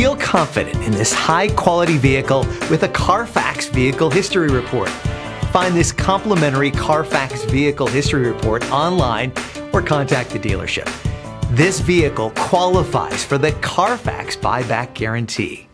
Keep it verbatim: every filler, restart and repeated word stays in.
Feel confident in this high-quality vehicle with a Carfax Vehicle History Report. Find this complimentary Carfax Vehicle History Report online or contact the dealership. This vehicle qualifies for the Carfax Buyback Guarantee.